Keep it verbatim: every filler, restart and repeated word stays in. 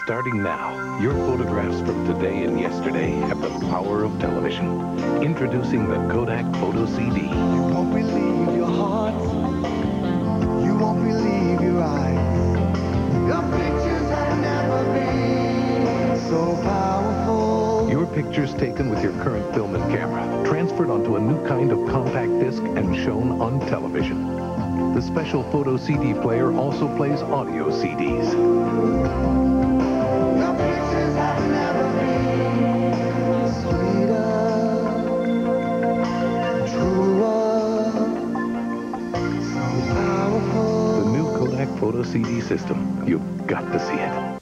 Starting now, your photographs from today and yesterday have the power of television. Introducing the Kodak Photo C D. You won't believe your heart. You won't believe your eyes. Your pictures have never been so powerful. Your pictures taken with your current film and camera, transferred onto a new kind of compact disc and shown on television. The special Photo C D player also plays audio C Ds. Your pictures have never been sweeter, truer, so powerful. The new Kodak Photo C D system. You've got to see it.